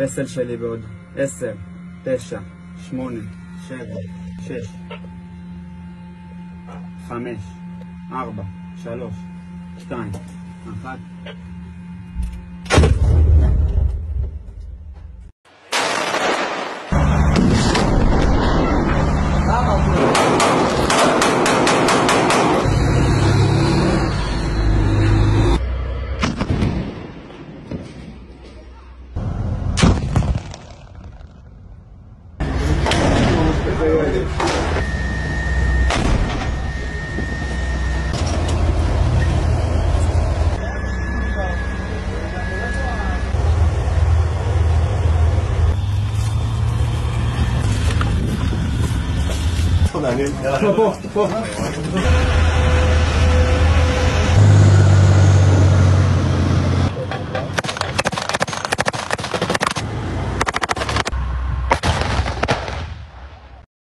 פסל שלי בעוד 10, 9, 8, 7, 6, 5, 4, 3, 2, 1. מעניין. פה.